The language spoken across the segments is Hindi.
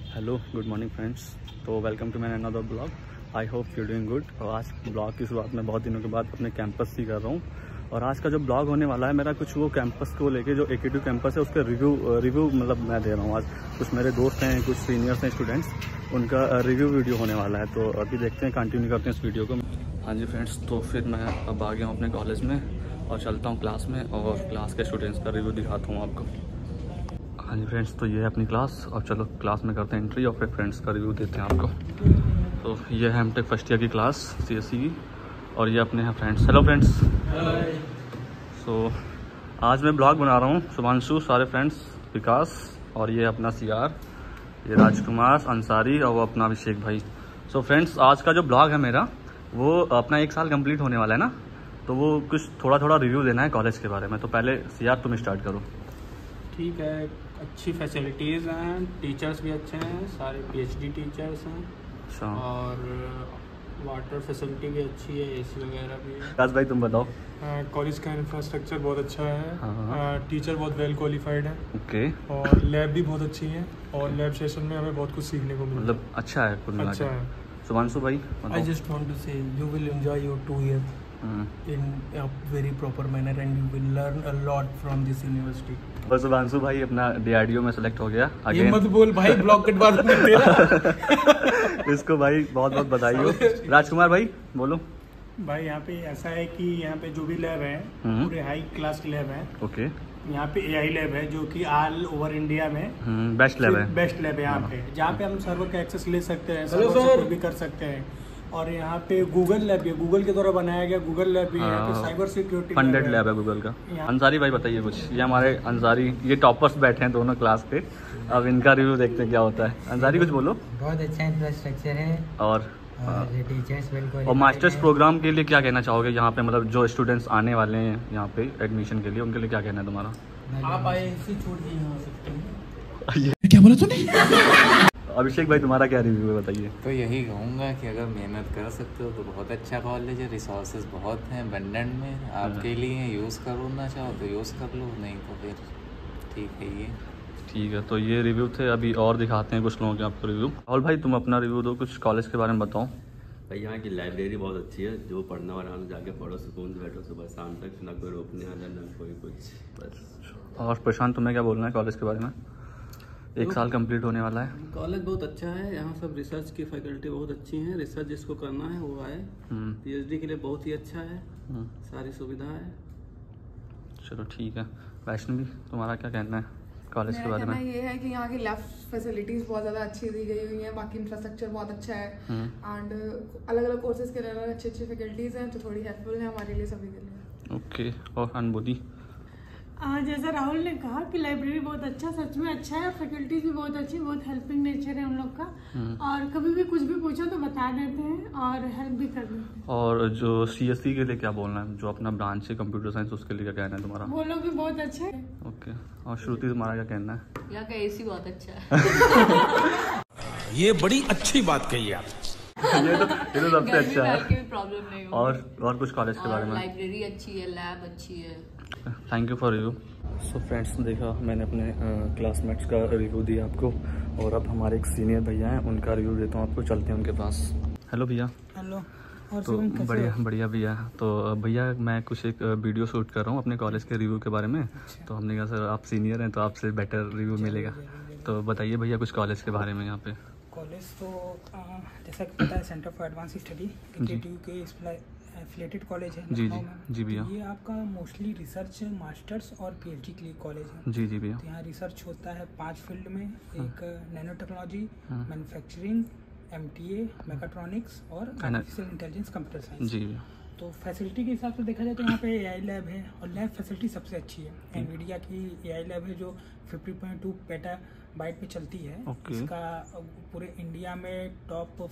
Hello good morning friends. तो welcome to my another vlog. I hope you doing good. और आज ब्लॉग की शुरुआत में बहुत दिनों के बाद अपने कैंपस से कर रहा हूँ। और आज का जो ब्लॉग होने वाला है मेरा कुछ वो कैंपस को लेके जो AKTU कैंपस है उसका रिव्यू मतलब मैं दे रहा हूँ। आज कुछ मेरे दोस्त हैं, कुछ सीनियर्स हैं स्टूडेंट्स, उनका रिव्यू वीडियो होने वाला है। तो अभी देखते हैं, कंटिन्यू करते हैं इस वीडियो को। हाँ जी फ्रेंड्स, तो फिर मैं अब आ गया हूँ अपने कॉलेज में और चलता हूँ क्लास में और क्लास के स्टूडेंट्स का रिव्यू दिखाता हूँ आपको। हाँ जी फ्रेंड्स, तो ये है अपनी क्लास और चलो क्लास में करते हैं एंट्री और फिर फ्रेंड्स का रिव्यू देते हैं आपको। तो ये है एमटेक फर्स्ट ईयर की क्लास CSE की और ये अपने हैं फ्रेंड्स। Hello friends. सो आज मैं ब्लॉग बना रहा हूँ। शुभांशु, सारे फ्रेंड्स, विकास और ये अपना CR, ये राजकुमार अंसारी और वो अपना अभिषेक भाई। सो फ्रेंड्स, आज का जो ब्लॉग है मेरा वो अपना 1 साल कंप्लीट होने वाला है ना, तो वो कुछ थोड़ा रिव्यू देना है कॉलेज के बारे में। तो पहले CR तुम स्टार्ट करो। ठीक है, अच्छी फैसिलिटीज़ हैं, टीचर्स भी अच्छे हैं, सारे PhD टीचर्स हैं। अच्छा, और वाटर फैसिलिटी भी अच्छी है, AC वगैरह भी है। विकास भाई तुम बताओ। कॉलेज का इंफ्रास्ट्रक्चर बहुत अच्छा है। हाँ। टीचर बहुत वेल क्वालिफाइड है ओके। और लैब भी बहुत अच्छी है और लैब सेशन में हमें बहुत कुछ सीखने को मिलता मतलब अच्छा है कुल मिला अच्छा के। है। शुभांशु भाई I बताओ। just want to say you will enjoy your 2 years in a very proper manner and you will learn a lot from this university. और शुभांशु भाई अपना DRDO में सेलेक्ट हो गया ये अगेन। मत बोल भाई, ब्लॉक कटवा दूंगा तेरा। इसको भाई बहुत बहुत बधाई हो। राजकुमार भाई बोलो। भाई यहाँ पे ऐसा है कि यहाँ पे जो भी लैब है पूरे हाई क्लास लैब है। ओके। यहाँ पे AI लैब है जो कि ऑल ओवर इंडिया में बेस्ट लैब है। बेस्ट लैब है यहाँ पे, जहाँ पे हम सर्वर का एक्सेस ले सकते हैं, हेलो सर्वर से सर। कुछ भी कर सकते हैं। और यहाँ पे गूगल लैब है, गूगल के द्वारा बनाया गया गूगल लैब भी है। यहाँ पे साइबर सिक्योरिटी फंडेड लैब है गूगल का। यहाँ- अंसारी भाई बताइए कुछ। ये हमारे अंसारी, ये टॉपर्स बैठे हैं दोनों क्लास के। अब इनका रिव्यू देखते हैं क्या होता है। अंसारी कुछ बोलो। बहुत अच्छा इंफ्रास्ट्रक्चर है और टीचर्स बिल्कुल। और मास्टर्स प्रोग्राम के लिए क्या कहना चाहोगे यहाँ पे, मतलब जो स्टूडेंट्स आने वाले हैं यहाँ पे एडमिशन के लिए, उनके लिए क्या कहना है तुम्हारा? आप आए इसी छूट नहीं हो सकते हैं। क्या बोला तूने? अभिषेक भाई तुम्हारा क्या रिव्यू है बताइए। तो यही कहूँगा कि अगर मेहनत कर सकते हो तो बहुत अच्छा कॉलेज है, रिसोर्सेज बहुत हैं अबंडेंट में आपके लिए। यूज़ करना चाहो तो यूज़ कर लो, नहीं तो फिर ठीक है। ये ठीक है, तो ये रिव्यू थे। अभी और दिखाते हैं कुछ लोगों के आपको रिव्यू। राहुल भाई तुम अपना रिव्यू दो, कुछ कॉलेज के बारे में बताओ। भाई यहाँ की लाइब्रेरी बहुत अच्छी है, जो पढ़ने वाला है जाके पढ़ो, सुकून से बैठो सुबह शाम तक, ना कोई रोकने आना ना कोई कुछ, बस। और प्रशांत तुम्हें क्या बोलना है कॉलेज के बारे में? 1 साल कंप्लीट होने वाला है। कॉलेज बहुत अच्छा है, यहाँ सब रिसर्च की फैकल्टी बहुत अच्छी हैं। रिसर्च जिसको करना है वो आए। PhD के लिए बहुत ही अच्छा है, सारी सुविधा है। चलो ठीक है। वैष्णवी तुम्हारा क्या कहना है कॉलेज के बारे में? मेरा कहना ये है कि यहाँ की लैब फैसिलिटीज बहुत ज़्यादा अच्छी दी गई हुई हैं, बाकी इंफ्रास्ट्रक्चर बहुत अच्छा है एंड अलग अलग कोर्सेज के लिए अलग अच्छी फैकल्टीज हैं, तो थोड़ी हेल्पफुल है हमारे लिए, सभी के लिए। ओके। और अनुभूति? जैसा राहुल ने कहा कि लाइब्रेरी बहुत अच्छा, सच में अच्छा है। फैकल्टीज भी बहुत अच्छी, बहुत हेल्पिंग नेचर है उन लोग का। और कभी भी कुछ भी पूछो तो बता देते हैं और हेल्प भी कर देते हैं। और जो CSE के लिए क्या बोलना है, जो अपना ब्रांच है कंप्यूटर साइंस, उसके लिए क्या कहना है तुम्हारा? वो लोग भी बहुत अच्छे हैं। ओके। और श्रुति तुम्हारा क्या कहना है? यहाँ का AC बहुत अच्छा है। ये बड़ी अच्छी बात कही आप। ये तो सबसे अच्छा है। की भी प्रॉब्लम नहीं होगी। और कुछ कॉलेज के बारे में? लाइब्रेरी अच्छी है, लैब अच्छी है। Thank you for review. So friends, देखा मैंने अपने क्लासमेट्स का रिव्यू दिया आपको और अब हमारे एक सीनियर भैया हैं, उनका रिव्यू देता हूँ आपको। चलते हैं उनके पास। हेलो भैया। हेलो। और तो बढ़िया भैया। तो भैया मैं कुछ एक वीडियो शूट कर रहा हूँ अपने कॉलेज के रिव्यू के बारे में। तो हमने कहा सर आप सीनियर हैं तो आपसे बेटर रिव्यू मिलेगा। तो बताइए भैया कुछ कॉलेज के बारे में यहाँ पे। कॉलेज तो जैसा कि पता है, centre for advance study AKTU के एफिलिएटेड कॉलेज है। जी भैया। ये आपका मोस्टली रिसर्च, मास्टर्स और PhD के लिए कॉलेज है। जी भैया। तो यहाँ रिसर्च होता है 5 फील्ड में। एक nano technology, manufacturing, MTA, mechatronics और आर्टिफिशियल इंटेलिजेंस, कंप्यूटर साइंस। जी भैया। तो फैसिलिटी के हिसाब से देखा जाए तो यहाँ पे AI लैब है और लैब फैसिलिटी सबसे अच्छी है। NVIDIA की AI लैब है जो 50.2 पेटाबाइट पे चलती है। इसका पूरे इंडिया में टॉप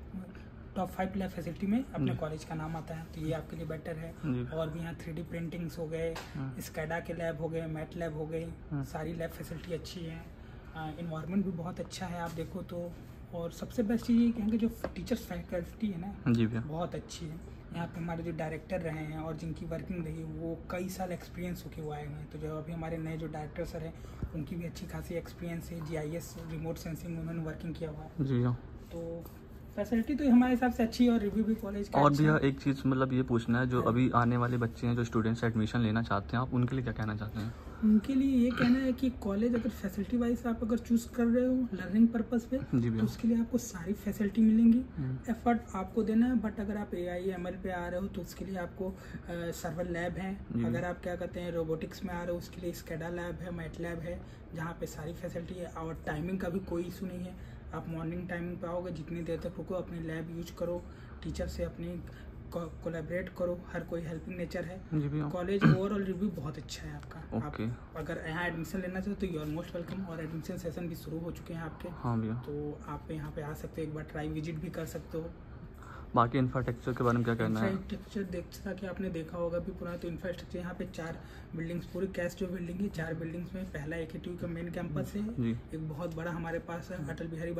5 लैब फैसिलिटी में अपने कॉलेज का नाम आता है, तो ये आपके लिए बेटर है। और भी यहाँ 3D प्रिंटिंग्स हो गए, स्कैडा के लैब हो गए, मैट लैब हो गई, सारी लैब फैसिलिटी अच्छी है। इन्वायरमेंट भी बहुत अच्छा है आप देखो तो। और सबसे बेस्ट चीज़ ये कि यहाँ के जो टीचर्स फैकल्टी है ना, जी भैया, बहुत अच्छी है। यहाँ पे हमारे जो डायरेक्टर रहे हैं और जिनकी वर्किंग रही वो कई साल एक्सपीरियंस होके वो आए हुए हैं। तो जो अभी हमारे नए जो डायरेक्टर सर हैं उनकी भी अच्छी खासी एक्सपीरियंस है। GIS रिमोट सेंसिंग उन्होंने वर्किंग किया हुआ है जी हाँ। तो फैसिलिटी तो हमारे हिसाब से अच्छी है और रिव्यू भी कॉलेज का। और भैया एक चीज़ मतलब ये पूछना है, जो अभी आने वाले बच्चे हैं जो स्टूडेंट्स एडमिशन लेना चाहते हैं, आप उनके लिए क्या कहना चाहते हैं? उनके लिए ये कहना है कि कॉलेज अगर फैसिलिटी वाइज आप अगर चूज कर रहे हो लर्निंग पर्पस पे तो उसके लिए आपको सारी फैसिलिटी मिलेंगी। एफर्ट आपको देना है, बट अगर आप AI/ML पे आ रहे हो तो उसके लिए आपको सर्वर लैब है। अगर आप क्या कहते हैं रोबोटिक्स में आ रहे हो उसके लिए स्केडा लैब है, मैट लैब है, जहाँ पे सारी फैसिलिटी है। और टाइमिंग का भी कोई इशू नहीं है, आप मॉर्निंग टाइमिंग पे आओगे, जितनी देर तक रुको अपनी लैब यूज करो, टीचर से अपनी कोलैबोरेट करो, हर कोई हेल्पिंग नेचर है। कॉलेज ओवरऑल रिव्यू बहुत अच्छा है आपका। आप अगर यहाँ एडमिशन लेना चाहो तो यू आर मोस्ट वेलकम। और एडमिशन सेशन भी शुरू हो चुके हैं आपके। हाँ भैया। तो आप यहाँ पे आ सकते हो, एक बार ट्राई विजिट भी कर सकते हो। बाकी इंफ्रास्ट्रक्चर के बारे में क्या कहना है? इंफ्रास्ट्रक्चर जैसा कि आपने देखा होगा भी पुराना, तो इंफ्रास्ट्रक्चर यहाँ पे 4 बिल्डिंग्स पूरी कैश जो बिल्डिंग है 4 बिल्डिंग्स में पहला AKTU का मेन कैंपस है। एक बहुत बड़ा हमारे पास है अटल बिहारी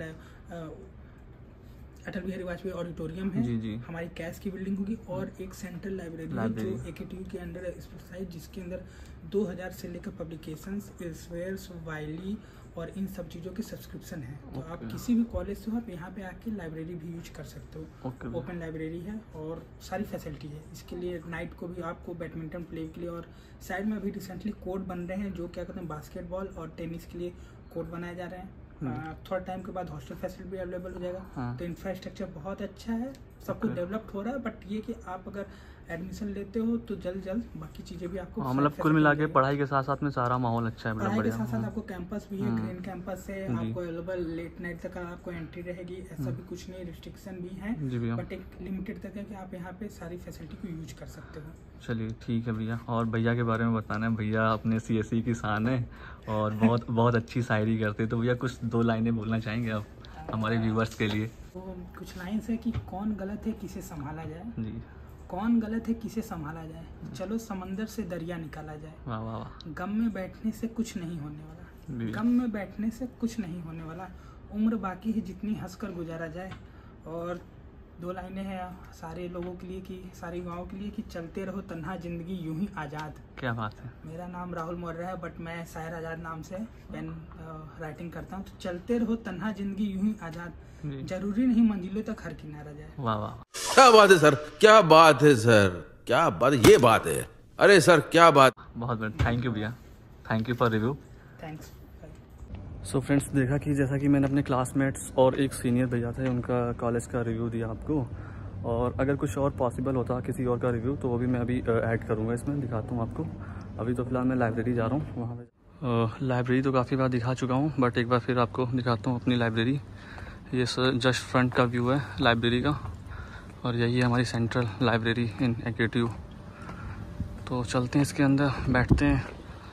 वाजपेयी ऑडिटोरियम है जी। हमारी कैश की बिल्डिंग होगी और एक सेंट्रल लाइब्रेरी जो AKTU के अंडर स्पेशलाइज, जिसके अंदर 2000 से लेकर पब्लिकेशंस, एल्सवेयर्स, वाइली और इन सब चीज़ों की सब्सक्रिप्शन है। तो आप किसी भी कॉलेज से हो आप यहाँ पे आके लाइब्रेरी भी यूज कर सकते हो। ओपन लाइब्रेरी है और सारी फैसिलिटी है। इसके लिए नाइट को भी आपको बैडमिंटन प्ले के लिए, और साइड में अभी रिसेंटली कोर्ट बन रहे हैं जो क्या कहते हैं बास्केटबॉल और टेनिस के लिए कोर्ट बनाए जा रहे हैं। थोड़ा टाइम के बाद हॉस्टल फैसिलिटी भी अवेलेबल हो जाएगा। तो इंफ्रास्ट्रक्चर बहुत अच्छा है, सब कुछ डेवलप्ड हो रहा है। बट ये कि आप अगर एडमिशन लेते हो तो जल्द बाकी चीजें भी आपको मतलब कुल मिला के पढ़ाई के साथ साथ में सारा माहौल अच्छा है। पढ़ाई के साथ साथ आपको कैंपस भी है, ग्रीन कैंपस है, आपको अवेलेबल लेट नाइट तक आपको एंट्री रहेगी। ऐसा भी कुछ नहीं, रिस्ट्रिक्शन भी है बट एक लिमिटेड तक है कि आप यहाँ पे सारी फैसिलिटी को यूज कर सकते हो। चलिए ठीक है भैया। और भैया के बारे में बताना है, भैया अपने CSE की शान है और बहुत अच्छी शायरी करते हैं। तो भैया कुछ 2 लाइनें बोलना चाहेंगे आप हमारे व्यूवर्स के लिए? तो कुछ लाइन्स है कि कौन गलत है किसे संभाला जाए जी, कौन गलत है किसे संभाला जाए, चलो समंदर से दरिया निकाला जाए। वाह वाह वाह। गम में बैठने से कुछ नहीं होने वाला, गम में बैठने से कुछ नहीं होने वाला, उम्र बाकी है जितनी हंसकर गुजारा जाए। और 2 लाइनें हैं सारे लोगों के लिए कि सारे युवाओं के लिए कि चलते रहो तन्हा जिंदगी यूं ही आज़ाद। क्या बात है। मेरा नाम राहुल मौर्य है बट मैं शायर आज़ाद नाम से पेन राइटिंग करता हूँ। तो चलते रहो तन्हा जिंदगी यूं ही आज़ाद, जरूरी नहीं मंजिलों तक हर किनारा जाए। वाह वाह, क्या बात है सर, क्या बात है सर, क्या बात, ये बात है। अरे सर क्या बात। बहुत बढ़िया, थैंक यू भैया, thank you for review. Thanks. So friends, देखा कि जैसा कि मैंने अपने क्लासमेट्स और एक सीनियर भैया थे उनका कॉलेज का रिव्यू दिया आपको, और अगर कुछ और पॉसिबल होता किसी और का रिव्यू तो वो भी मैं अभी ऐड करूँगा इसमें, दिखाता हूँ आपको। अभी तो फिलहाल मैं लाइब्रेरी जा रहा हूँ, वहाँ पे लाइब्रेरी तो काफ़ी बार दिखा चुका हूँ बट एक बार फिर आपको दिखाता हूँ अपनी लाइब्रेरी। ये सर जस्ट फ्रंट का व्यू है लाइब्रेरी का, और यही है हमारी सेंट्रल लाइब्रेरी इन AKTU। तो चलते हैं इसके अंदर, बैठते हैं।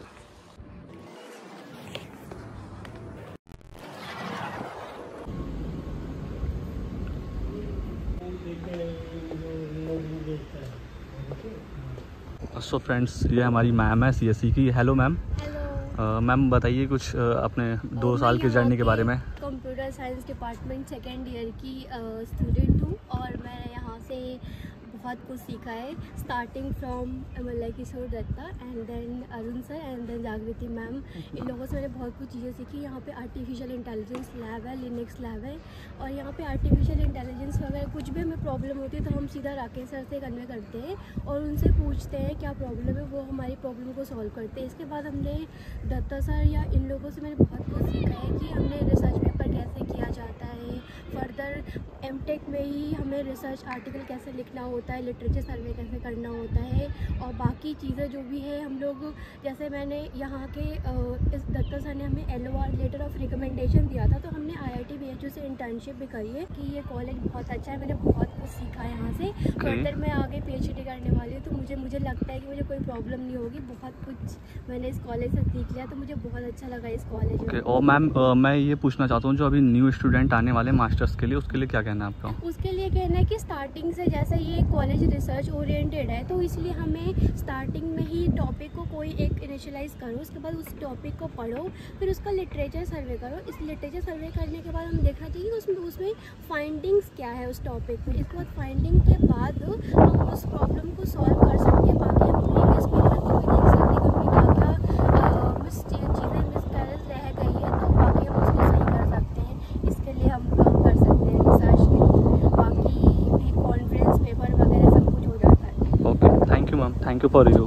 सो फ्रेंड्स, ये हमारी मैम है CSE की। Hello ma'am. मैम बताइए कुछ अपने 2 साल की जर्नी के बारे में। Computer science department 2nd year की स्टूडेंट हूँ और मैं यहाँ से बहुत कुछ सीखा है, starting from Mallai Kishore Datta and then Arun sir and then Jagriti ma'am. इन लोगों से मैंने बहुत कुछ चीज़ें सीखी। यहाँ पे आर्टिफिशियल इंटेलिजेंस लैब है, लिनक्स लैब है, और यहाँ पे आर्टिफिशियल इंटेलिजेंस वगैरह कुछ भी हमें प्रॉब्लम होती है तो हम सीधा राकेश सर से कन्वे करते हैं और उनसे पूछते हैं क्या प्रॉब्लम है, वो हमारी प्रॉब्लम को सॉल्व करते हैं। इसके बाद हमने दत्ता सर या इन लोगों से मैंने बहुत कुछ सीखा है कि हमने रिसर्च पेपर कैसे किया जाता है, फर्दर M.Tech में ही हमें रिसर्च आर्टिकल कैसे लिखना होता है, लिटरेचर सर्वे कैसे करना होता है, और बाकी चीज़ें जो भी है हम लोग, जैसे मैंने यहाँ के इस दत्ता सर ने हमें LOR लेटर ऑफ रिकमेंडेशन दिया था तो हमने IIT BHU से इंटर्नशिप भी करी है कि ये कॉलेज बहुत अच्छा है। मैंने बहुत कुछ सीखा है यहाँ से। फर्दर मैं आगे PhD करने वाली हूँ तो मुझे लगता है कि मुझे कोई प्रॉब्लम नहीं होगी। बहुत कुछ मैंने इस कॉलेज से सीख लिया तो मुझे बहुत अच्छा लगा इस कॉलेज में। और मैम मैं ये पूछना चाहता हूँ जो अभी न्यू स्टूडेंट आने वाले मास्टर्स के लिए, उसके लिए क्या कहना है का? उसके लिए कहना है कि स्टार्टिंग से, जैसे ये कॉलेज रिसर्च ओरिएंटेड है तो इसलिए हमें स्टार्टिंग में ही टॉपिक को कोई एक इनिशियलाइज करो, उसके बाद उस टॉपिक को पढ़ो, फिर उसका लिटरेचर सर्वे करो। इस लिटरेचर सर्वे करने के बाद हम देखना चाहिए उसमें फाइंडिंग्स क्या है उस टॉपिक में। इसके बाद फाइंडिंग के बाद हम उस प्रॉब्लम को सॉल्व कर सकते हैं। बाकी हम प्रीवियस पेपर को भी देख सकते हैं कि क्या क्या चीज़ें मिसकैरेज रह गई है, तो बाकी हम उसको सही कर सकते हैं। इसके लिए हम काम कर सकते हैं रिसर्च के लिए। बाकी भी कॉन्फ्रेंस पेपर वगैरह सब कुछ हो जाता है। Okay, thank you ma'am, thank you for review.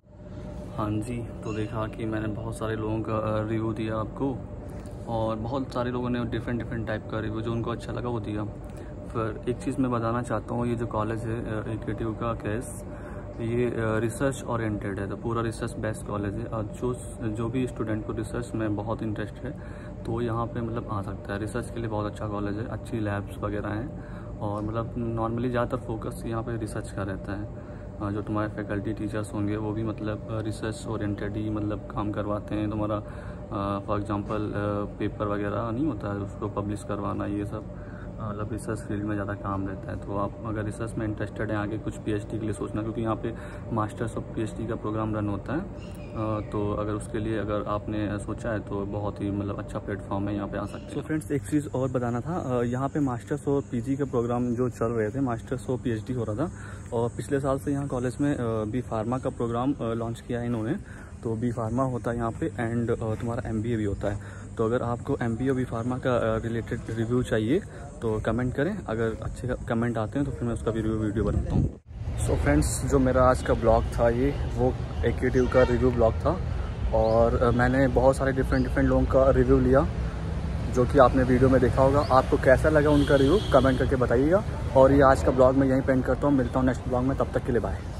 हाँ जी, तो देखा कि मैंने बहुत सारे लोगों का रिव्यू दिया आपको, और बहुत सारे लोगों ने डिफरेंट टाइप का रिव्यू जो उनको अच्छा लगा वो दिया। फिर एक चीज़ मैं बताना चाहता हूँ, ये जो कॉलेज है AKTU का केस, ये रिसर्च ओरिएंटेड है, तो पूरा रिसर्च बेस्ड कॉलेज है। और जो भी स्टूडेंट को रिसर्च में बहुत इंटरेस्ट है तो यहाँ पे मतलब आ सकता है। रिसर्च के लिए बहुत अच्छा कॉलेज है, अच्छी लैब्स वगैरह हैं, और मतलब नॉर्मली ज़्यादातर फोकस यहाँ पे रिसर्च का रहता है। जो तुम्हारे फैकल्टी टीचर्स होंगे वो भी मतलब रिसर्च ओरिएंटेड ही मतलब काम करवाते हैं। तुम्हारा फॉर एग्जांपल पेपर वगैरह नहीं होता है, उसको पब्लिश करवाना, ये सब मतलब रिसर्च फील्ड में ज़्यादा काम रहता है। तो आप अगर रिसर्च में इंटरेस्टेड हैं, आगे कुछ PhD के लिए सोचना, क्योंकि यहाँ पे मास्टर्स ऑफ PhD का प्रोग्राम रन होता है। तो अगर उसके लिए अगर आपने सोचा है तो बहुत ही मतलब अच्छा प्लेटफॉर्म है, यहाँ पे आ सकते हैं। तो फ्रेंड्स, एक चीज़ और बताना था, यहाँ पे मास्टर्स और PG का प्रोग्राम जो चल रहे थे, मास्टर्स और PhD हो रहा था, और पिछले साल से यहाँ कॉलेज में B Pharma का प्रोग्राम लॉन्च किया है इन्होंने। तो B Pharma होता है यहाँ पे, एंड तुम्हारा MBA भी होता है। तो अगर आपको MBA और B Pharma का रिलेटेड रिव्यू चाहिए तो कमेंट करें, अगर अच्छे कमेंट आते हैं तो फिर मैं उसका भी वीडियो बनाता हूँ। सो फ्रेंड्स, जो मेरा आज का ब्लॉग था वो AKTU का रिव्यू ब्लॉग था, और मैंने बहुत सारे डिफरेंट लोगों का रिव्यू लिया जो कि आपने वीडियो में देखा होगा। आपको कैसा लगा उनका रिव्यू कमेंट करके बताइएगा। और ये आज का ब्लॉग मैं यहीं पेंड करता हूँ। मिलता हूँ नेक्स्ट ब्लॉग में, तब तक के लिए बाय।